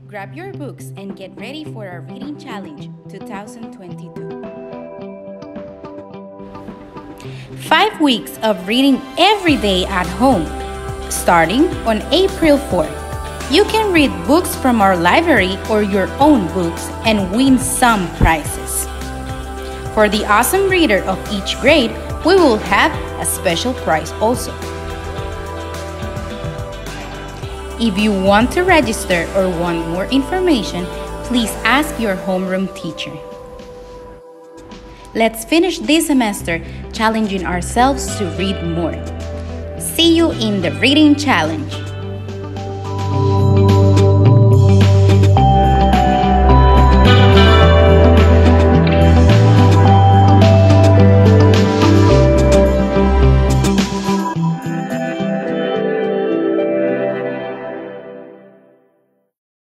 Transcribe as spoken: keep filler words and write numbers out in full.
Grab your books and get ready for our Reading Challenge twenty twenty-two. Five weeks of reading every day at home, starting on April fourth. You can read books from our library or your own books and win some prizes. For the awesome reader of each grade, we will have a special prize also. If you want to register or want more information, please ask your homeroom teacher. Let's finish this semester challenging ourselves to read more. See you in the Reading Challenge.